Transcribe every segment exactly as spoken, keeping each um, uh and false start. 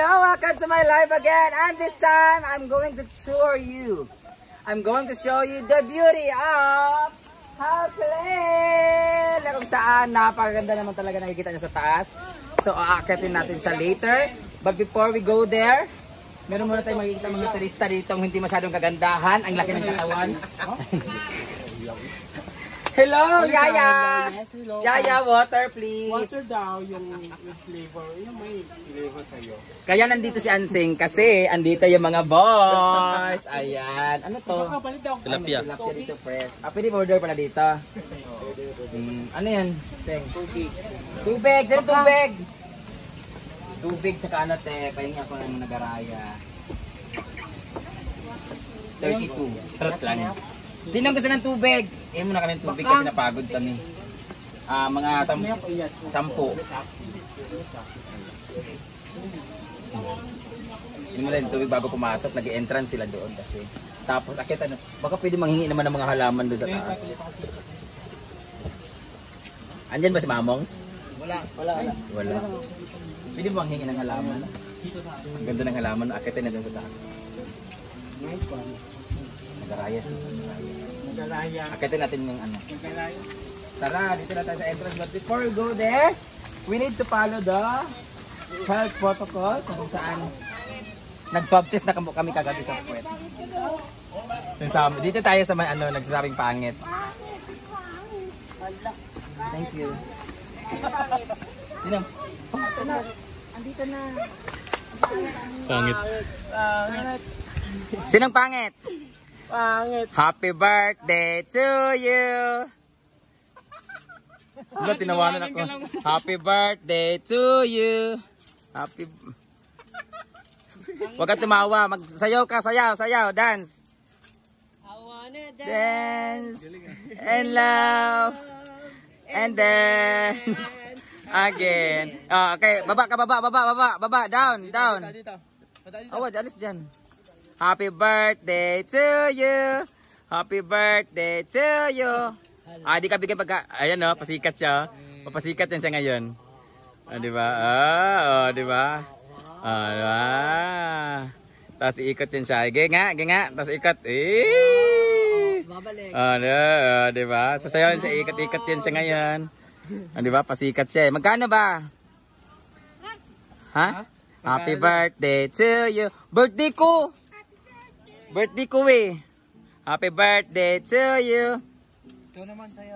Hello, welcome to my live again, and this time I'm going to tour you. I'm going to show you the beauty of House Lane, na kung saan napakaganda naman talaga nakikita niya sa taas. So aakitin natin siya later, but before we go there, meron muna tayong makikita mga turista dito hindi masyadong kagandahan. Ang laki ng katawan. Hello, Yaya! Yes, hello. Yaya, water please. Water daw yung flavor. Yung may flavor kayo. Kaya nandito si Ansing kasi andito yung mga boys. Ayan. Ano to? Tilapia. Tilapia dito fresh. Ah, pwede order pala dito. Hmm. Ano yan? Sing. Tubig. Tubig! Sino tubig? Tubig tsaka ano te. Pahingi ako ng nagaraya. thirty-two. Sarap lang. Sino gusto ng tubig? Eh muna kami ng tubig kasi napagod kami. Ah, mga sam sampu. Hindi mo lang tubig bago pumasok, nag-entrance sila doon kasi. Tapos akit ano, baka pwede manghingi naman ng mga halaman doon sa taas. Andyan ba si Mamongs? Wala. Wala. Wala. Pwede mo manghingi ng halaman? Ang ganda ng halaman, akitin na doon sa taas. Nice one. Nagarayas. Nagaraya. Akitin natin yung ano. Nagaraya. Tara, dito na tayo sa entrance. But before we go there, we need to follow the health protocols kung saan nag-swab test na kami kagabi sa puwet. Dito tayo sa may ano, nagsasabing pangit. Thank you. Sino? Andito na. Pangit. Pangit. Sinong pangit? Pangit. Happy birthday to you! Wala, tinawanan ako. Happy birthday to you! Happy... Huwag ka tumawa. Magsayaw ka, sayaw, sayaw, dance! I wanna Dance and love and dance again. Oh, okay, baba ka, baba, baba, baba, baba, down, down. Oh, alis dyan. Happy birthday to you. Happy birthday to you. Ah, di ka bigyan pagka... Ayan o, oh, pasikat siya. Papasikat yan siya ngayon. Ah, di ba? Ah, oh, di ba? Ah, di ba? Tapos iikot yan siya. Ige nga, ige nga. Tapos ikot. Eh! Ah, oh, di ba? Sasayaw siya, ikot-ikot yan siya ngayon. Ah, di ba? Pasikat siya. Magkano ba? Ha? Happy birthday to you. Birthday ko! Birthday ko eh. Happy birthday to you. Ito naman sa'yo.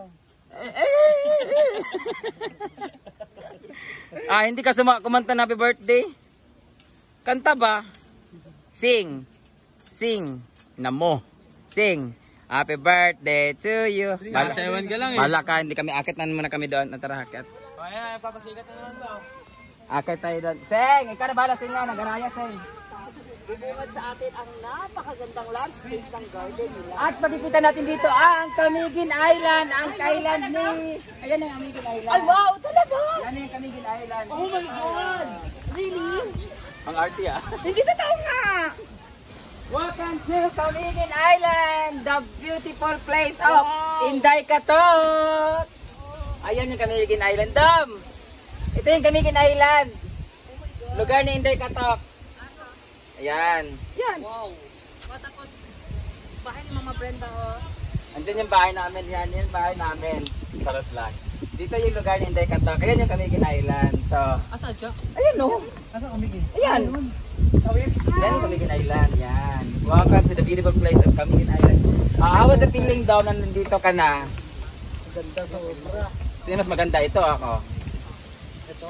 Ah, hindi ka suma kumanta na happy birthday? Kanta ba? Sing. Sing. Namo. Sing. Happy birthday to you. Sasayawan ka lang eh. Bala ka, hindi kami akit na muna kami doon. Tara, akit. Kaya, papasikat na naman daw. Akit tayo doon. Sing, ikaw na bala, sing nga. Nagaraya, sing. Ibungad sa atin ang napakagandang landscape ng garden nila. At makikita natin dito ang Camiguin Island, ang island ni... Ayan ang Camiguin Island. Ay, wow! Talaga? Yan yung Camiguin Island. Oh my God! Really? Ang arty ah. Hindi totoo nga! Welcome to Camiguin Island, the beautiful place of Inday Katok. Ayan yung Camiguin Island, Dom. Ito yung Camiguin Island. Lugar ni Inday Katok. Ayan. Yan. Wow! Tapos, bahay ni Mama Brenda, oh. Andun yung bahay namin. Yan yung bahay namin. Sarap lang. Dito yung lugar ni Inday Katok. Ayan yung Camiguin Island. So, Asa dyan? ayan o. Asa kamigin? Ayan. Yan yung Camiguin Island. Yan. Welcome to the beautiful place of Camiguin Island. Uh, how was the feeling daw na nandito ka na? Ganda sa obra. Sino mas maganda? Ito ako. Ito?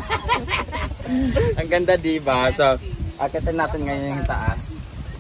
Ang ganda diba? So, akitin natin ngayon yung taas.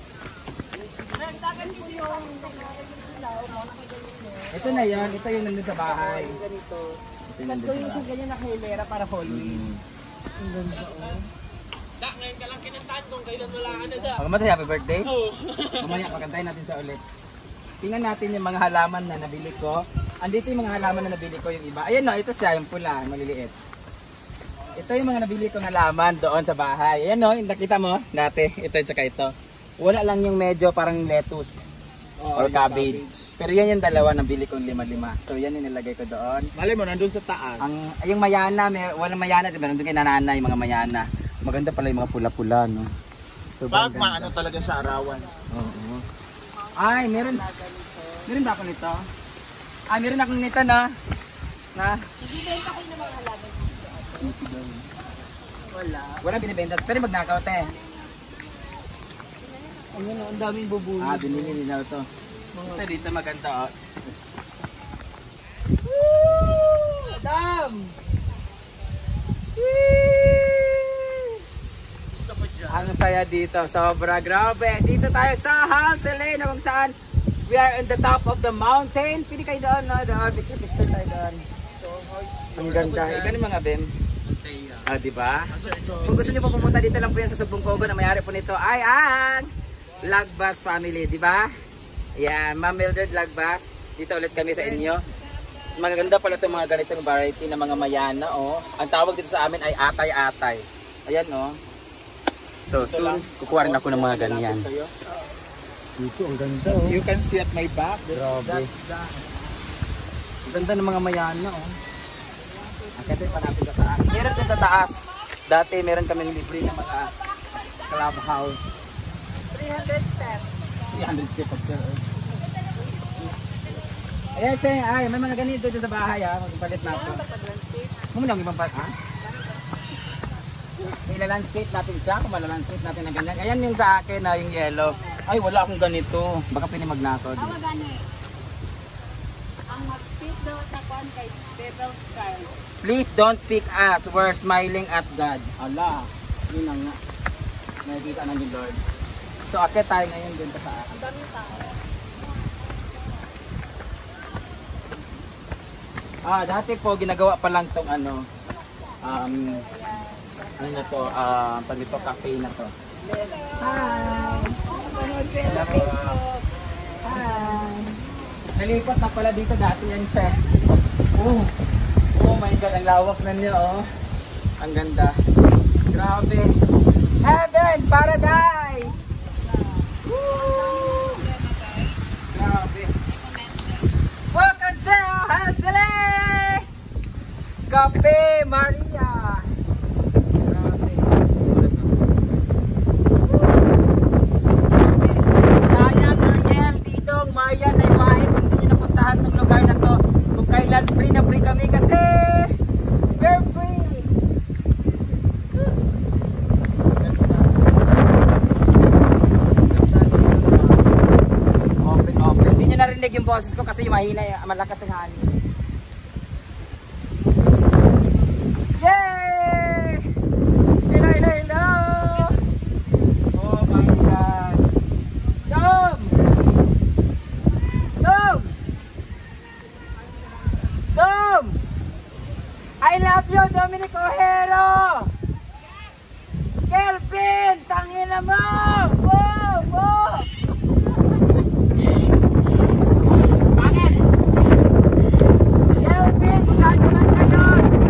Ito na yun. Ito yung nandun sa bahay. Ganito. Ito yung Tapos nandun ko sa yung bahay. ganyan na kahilera para Halloween. Hmm. Ang ganda, oh. Da, ngayon ka lang kinantaan kung kailan wala ka na da. Pagkamatay, happy birthday? Oo. Mamaya, pakantayin natin sa ulit. Tingnan natin yung mga halaman na nabili ko. Andito yung mga halaman na nabili ko yung iba. Ayan no, ito siya, yung pula, maliliit. Ito yung mga nabili kong halaman doon sa bahay. Ayan no, nakita mo, dati, ito at saka ito. Wala lang yung medyo parang lettuce or cabbage. Pero yan yung dalawa nabili kong lima-lima. So yan yung nilagay ko doon. Mali mo, nandun sa taas. Ang yung mayana, may walang mayana, diba? Nandun kay nanana yung mga mayana. Maganda pala yung mga pula-pula, no? Sobrang Pag maano talaga sa arawan. Oo. Ay, meron. Meron ba ako nito? Ah, meron akong nito na. Na. Bibenta kayo ng mga halaman dito. Wala. Wala binibenta. Pero magnakaw, te. Ayun, ang daming bubuli. Ah, binili nila ito. Ito dito maganda, oh. Woo! Adam! Gusto ko dyan. Ang saya dito. Sobra. Grabe. Dito tayo sa Halsele na kung saan we are on the top of the mountain. Pili kayo doon, no? Doon. Picture-picture tayo doon. Ang ganda. Ikaw mga bem. Ah, di ba? Kung gusto niyo po pumunta dito lang po yan sa Subong Kogo na may-ari po nito ay ang Lagbas family, di ba? Yan, Ma'am Mildred Lagbas. Dito ulit kami sa inyo. Maganda pala itong mga ganitong variety ng mga mayana, oh. Ang tawag dito sa amin ay atay-atay. Ayan, oh. So, soon, kukuha rin ako ng mga ganyan. Dito, ang ganda oh. You can see at my back. Grabe. Ang ganda ng mga mayana, oh. Akit pa natin sa taas. Meron din sa taas. Dati meron kami libre ng mga clubhouse. three hundred steps. three hundred steps, sir. Ayan, say, ay, may mga ganito dito sa bahay, ha. Magpalit na ito. Muna lang ibang pa, ha? Ilalandscape natin siya, kung malalandscape natin na ganyan. Ayan yung sa akin, na yung yellow. Ay, wala akong ganito. Baka pinimagnakaw. Ang gani. Ang mag-fit daw sa kon kay Bevel's Style. Please don't pick us. We're smiling at God. Allah. Yun na nga. Nakikita na ni Lord. So, akit tayo ngayon dun sa akin. Ang daming tao. Ah, dati po ginagawa pa lang tong ano. Um, ano na to? Ah, uh, pag ito cafe na to. Hi! Hello po. Hi! Nalipat na pala dito dati yan siya. Oh. Oh my God, ang lawak na niya, oh. Ang ganda. Grabe. Heaven, paradise! Woo! Grabe. Welcome to Halsele! Cafe Maria! Grabe. Sayang, Ariel, Tidong, Marian, ay White. Hindi nyo napuntahan tong lugar na to. Kung kailan free na free kami kasi we're free! Open, open. Hindi nyo narinig yung boses ko kasi mahina, malakas yung hangin. Yay! Hello, hello, hello! Oh my God! Dom! Dom! Dom! I love you, Dominic Ojero! Kelvin! Tangina mo! Wow! Wow! Bakit? Kelvin! Kung saan ka man kayo?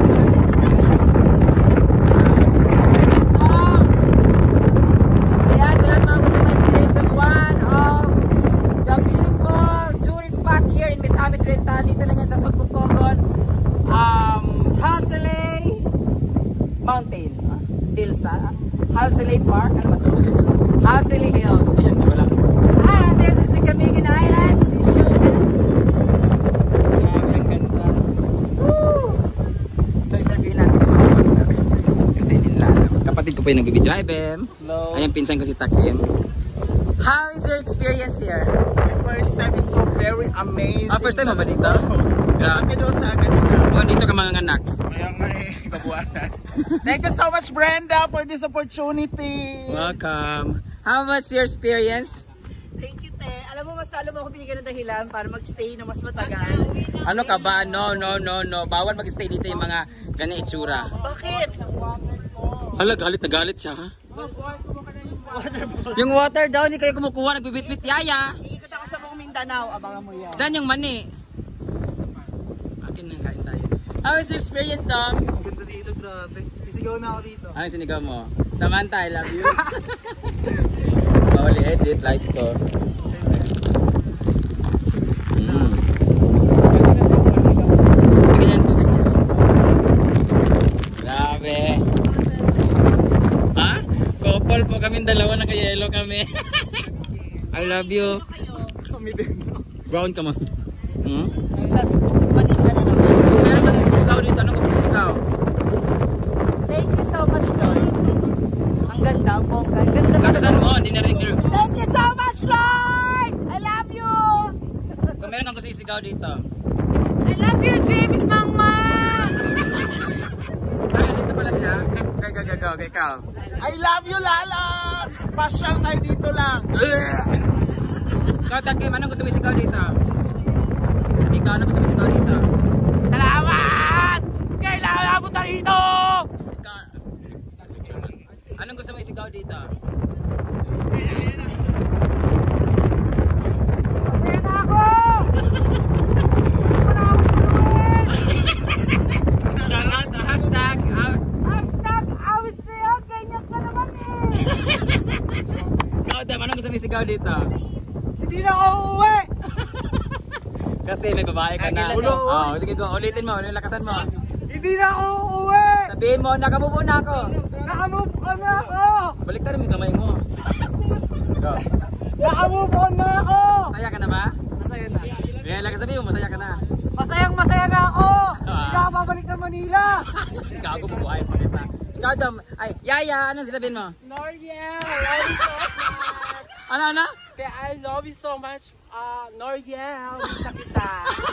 Oh! Ayan, sa lahat mga gusto ma-experience ng one of the beautiful tourist spot here in Misamis Rental. Dito lang yan sa Subong Kogon. Um, Halsele Mountain. Hills, ha? Halsele Park. Ano ba ito? Halsele Hills. Ayan, di ba lang? Ah, this is the Camiguin Island. Show them. Grabe, ang ganda. Woo! So, interview natin yung mga banda. Kasi hindi nila alam. Kapatid ko po yung nagbibideo. Hi, Bem. Hello. Ayan, pinsan ko si Takim. How is your experience here? My first time is so very amazing. Ah, first time mo ba dito? Grabe. Bakit doon sa kanina? Oh, dito ka mga anak. Kaya nga eh, kabuanan. Thank you so much, Brenda, for this opportunity. Welcome. How was your experience? Thank you, te. Alam mo, mas lalo mo ako binigyan ng dahilan para mag-stay na mas matagal. Ano ka ba? No, no, no, no. Bawal mag-stay dito yung mga ganyan itsura. Bakit? Hala, galit na galit siya, ha? Water ball. Yung water daw, hindi kayo kumukuha. Nagbibit-bit yaya. Iikot ako sa buong Mindanao. Abangan mo yan. Saan yung mani? Akin na, kain tayo. How is your experience, Dom? Ganda dito, grabe. Isigaw na ako dito. Ano sinigaw mo? Samantha, I love you. Bawal i-edit, like ko. Mm. Bigyan niya ng tubig siya. Grabe. purple po. Kaming dalawa, naka-yellow kami. I love you. Brown ka mo. Hmm? Kung meron kang isigaw dito, anong gusto isigaw? Thank you so much, Lord. Ang ganda po. Ang ganda. Lakasan mo, hindi na rin girl. Thank you so much, Lord! I love you! Kung meron kang gusto isigaw dito. I love you, James Mama! Ay, dito pala siya. Kay, kay, kay, kay, ikaw. I love you, Lala! Pasyal tayo dito lang. Ikaw, Takim, anong gusto mo isigaw dito? Ikaw, anong gusto mo isigaw dito? Salamat! Kailangan mo tayo dito! Ikaw, anong gusto mo isigaw dito? Masaya na ako! Charot, hashtag, out. Hashtag awit sa'yo. Ganyan ka naman eh. Ikaw, Tam, anong gusto mo isigaw dito? Hindi na ako uuwi. Kasi may babae ka na. Ulo, Oh, sige go, ulitin mo, ulitin lakasan mo. Hindi na ako uuwi. Sabihin mo, nakamubo na ako. Nakamove on na ako. Baliktad mo yung kamay mo. Go. Nakamove on na ako. Masaya ka na ba? Masaya na. Kaya lang sabihin mo, masaya ka na. Masayang masaya na ako. Ah. Hindi ako babalik ng Manila. Ikaw, bubuhay pa kita. Ikaw, Dom, ay, Yaya, anong sabihin mo? Noriel, I love you so much. Ano, ano? I love you so much. Uh, Noriel, gusto kita.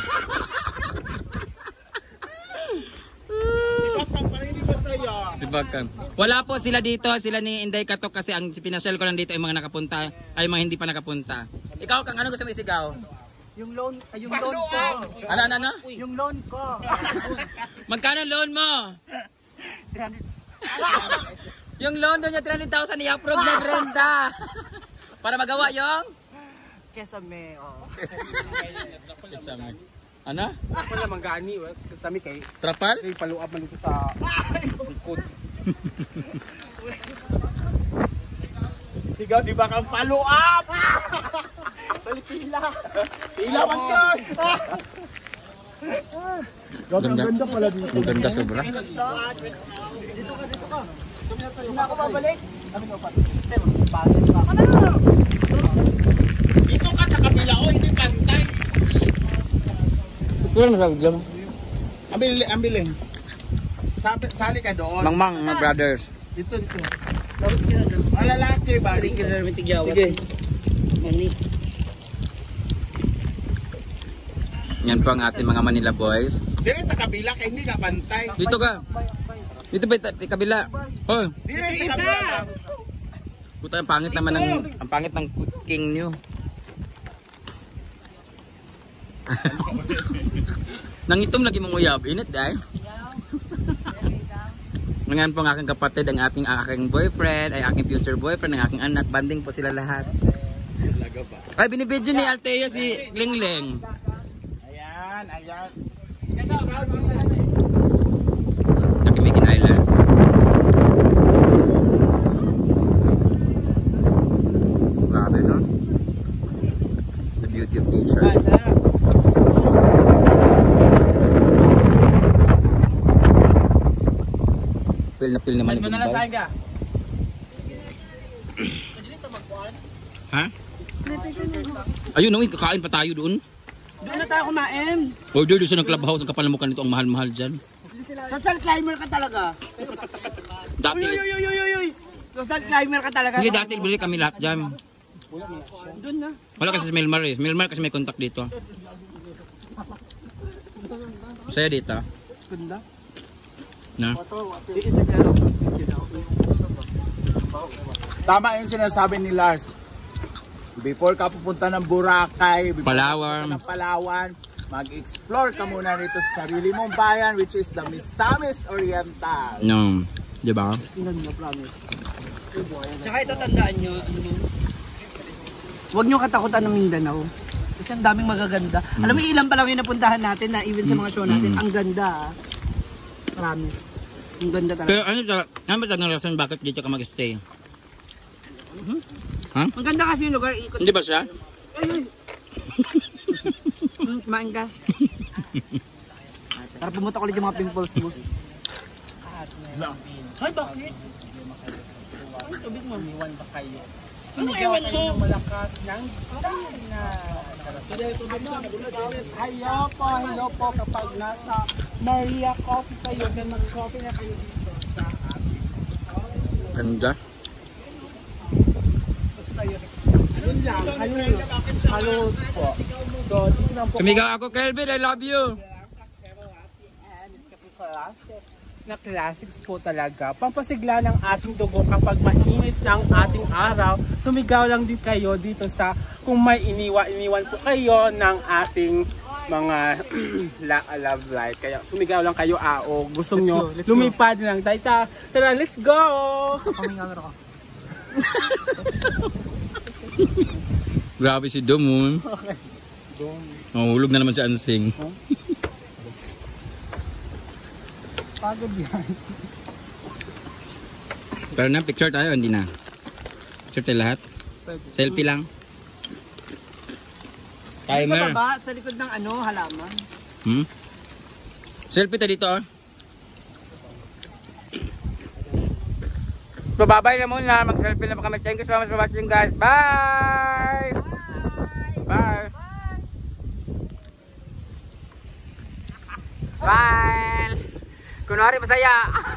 Si Bagkan. Wala po sila dito, sila ni Inday Katok kasi ang pinasyal ko lang dito ay mga nakapunta, ay mga hindi pa nakapunta. Ikaw, Kang, ano gusto mo isigaw? Yung loan, ay, yung loan ko. Ano, ano, ano? Yung loan ko. Magkano loan mo? Yung loan doon niya, three hundred thousand, i-approve na Brenda. Para magawa yung? Kesame, oh. Kesame. Ano? Ako lang manggani, kasami kay Trapal? kay paluap man dito sa likod. Sigaw, di ba kang follow up? Palipila. Pila man ko. Ganda. pala dito. Ang ganda sobra. Dito ka, dito ka. Hindi na ako babalik. Sabi ko pa, system, bagay pa. Ano? Dito ka sa kabila, oh, hindi pantay. Ito lang masabi lang. Ambil, ambilin. Sabi, sali ka doon. Mangmang, mga brothers. Dito, dito. Ang lalaki ba? Sige. Yan po ang ating mga Manila boys. Dire sa kabila, kaya hindi ka pantay. Dito ka. Dito ba ita- kabila? Oh, Dire sa kabila. puta ang pangit naman ng ang pangit ng king niyo. Nangitom lagi mong uyab, init dai. Ngayon po ang aking kapatid, ang ating aking boyfriend, ay aking future boyfriend, ang aking anak, banding po sila lahat. Ay, binibidyo ni Althea si Lingleng. Ayan, ayan. Nakimigin Island. Grabe, no? The beauty of nature. Pil na pil naman ni Bombay. Ha? Ayun, no, kakain pa tayo doon. Doon na tayo kumain. Order doon sa ng clubhouse, ang kapal na mukha nito, ang mahal-mahal dyan. Social climber ka talaga. Dati, Uy, uy, uy, uy, uy. Social climber ka talaga. hindi dati, bili kami lahat dyan. Doon na. Wala kasi si Melmar eh. Melmar kasi may contact dito. Masaya dito. Ganda. Na? Tama yung sinasabi ni Lars. Before ka pupunta ng Boracay, before Palawan. ka pupunta ng Palawan, mag-explore ka muna nito sa sarili mong bayan, which is the Misamis Oriental. No. Di ba? Ganda, promise. Tsaka ito tandaan nyo, ano mo? Huwag nyo katakutan ng Mindanao. Kasi ang daming magaganda. Mm. Alam mo, ilan pa lang yung napuntahan natin na even sa mga show natin. Mm. Ang ganda, ah. Promise. Ang ganda talaga. Pero ano ito? Ano ba talagang rason bakit dito ka mag-stay? Ha? Ang ganda kasi yung lugar, ikot. Hindi ba siya? Ay, ay. Hmm, kumain ka. Para pumunta ko ulit yung mga pimples mo. Ay, bakit? tubig mo. Iniwan ba kayo? Ano Sumigaw ewan kayo mo? ng malakas ng na Hello po, hello po kapag nasa Maria Coffee kayo, then mag-coffee na kayo dito sa ating Ganda. yun lang, halo, halo po. So, dito lang po Sumigaw ako, Kelvin, I love you. na classics po talaga. Pampasigla ng ating dugo kapag mainit ng ating araw. Sumigaw lang din kayo dito sa kung may iniwa-iniwan po kayo ng ating mga love life. Kaya sumigaw lang kayo ah, o gusto Let's nyo go, let's lumipad lang. Tara, tara, let's go! Pamingamera ka. Grabe si Dom. Oh. Okay. Mahulog na naman si Ansing. Pagod yan. Pero na, picture tayo, hindi na. Picture tayo lahat. Selfie lang. Sa Timer. baba, sa likod ng ano, halaman. Hmm? Selfie tayo dito, oh. So, babay na muna. Mag-selfie na pa kami. Thank you so much for watching, guys. Bye! Bye! Smile! Kunwari masaya!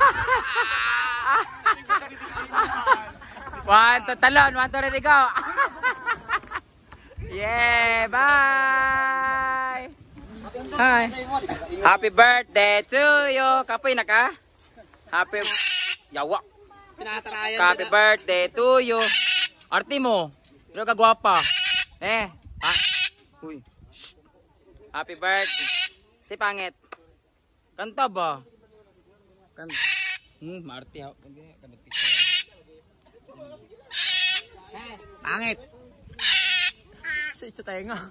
One, two, talon! One, two, ready, go! Yeah! Bye! Hi! Happy birthday to you! Kapoy na ka? Happy... Yawa! Pinatarayan Happy birthday to you! Arti mo! Pero ka gwapa! Eh! Ha? Uy! Shh. Happy birthday! Si pangit! Kanta ba? Kanta. Hmm, maarti ako. Pangit! Sa itsa tayo nga.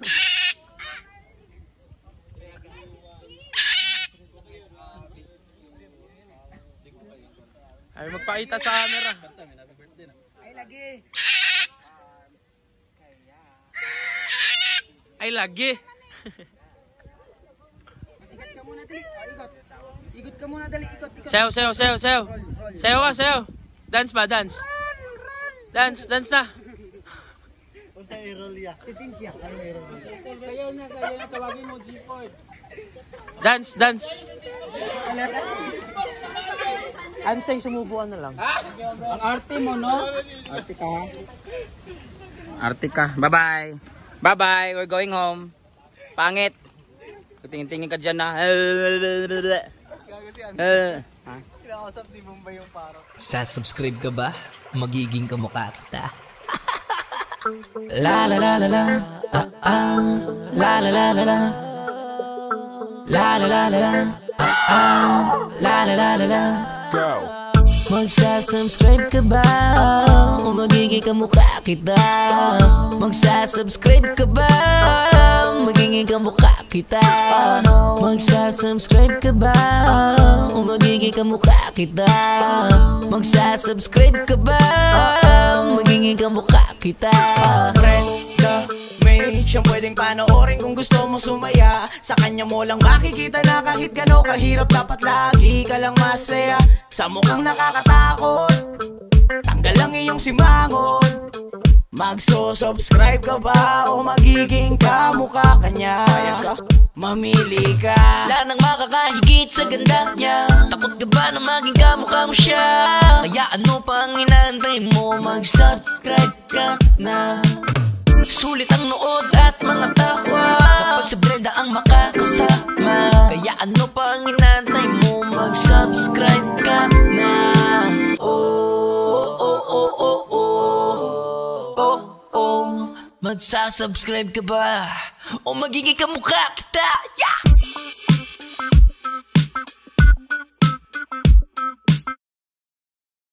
Ay, magpakita sa camera. Ay, lagi. Ay, lagi. Sigat ka muna, dali. Oh, ikot. Ikot ka muna, dali. Ikot, ikot. Sayo, sayo, sayo, sayo. Sayo ka, sayo. Dance ba, dance? Dance, dance na. Punta i-roll ya. Titin siya. Ano i-roll ya? Sayo na, sayo na. Tawagin mo, G-Ford. Dance, dance. Anseng, sumubuan na lang. Ang arte mo, no? Arte ka. Arte ka. Bye-bye. Bye-bye. We're going home. Pangit. Tingin-tingin ka dyan na. Sasubscribe ka ba? Magiging kamukha kita. La la la la la. Ah ah. La la la la la. La la la la la. Ah ah. La la la la la. Go. Magsasubscribe ka ba? O magiging kamukha kita? Magsasubscribe ka ba? Magiging kamukha kita? Magsasubscribe ka ba? O magiging kamukha kita? Magsasubscribe ka ba? Magiging kamukha kita? Siyang pwedeng panoorin kung gusto mo sumaya. Sa kanya mo lang makikita na kahit gano kahirap, dapat lagi ka lang masaya. Sa mukhang nakakatakot, tanggal lang iyong simangon. Magso-subscribe ka ba o magiging kamukha kanya? Mamili ka. Wala nang makakahigit sa ganda niya. Takot ka ba na maging kamukha mo siya? Kaya ano pang inaantay mo? Mag-subscribe ka na. Sulit ang nood at mga tawa kapag si Brenda ang makakasama. Kaya ano pang inaantay mo? Mag-subscribe ka na. Oh, oh, oh, oh, oh. Oh, oh. Magsasubscribe ka ba? O magiging kamukha kita? Yeah!